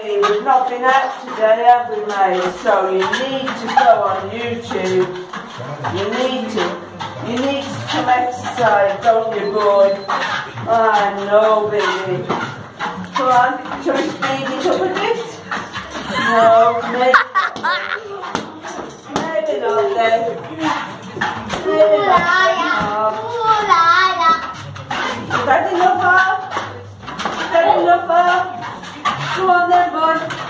baby, we've not been out today, have we, mate? So you need to go on YouTube. You need to come exercise, don't you, boy? I know, baby. Come on, shall we speed it up a bit? No, maybe not. Maybe not, then. Maybe not. Is that enough, Harv? Is that enough, Harv? Come on then, boy.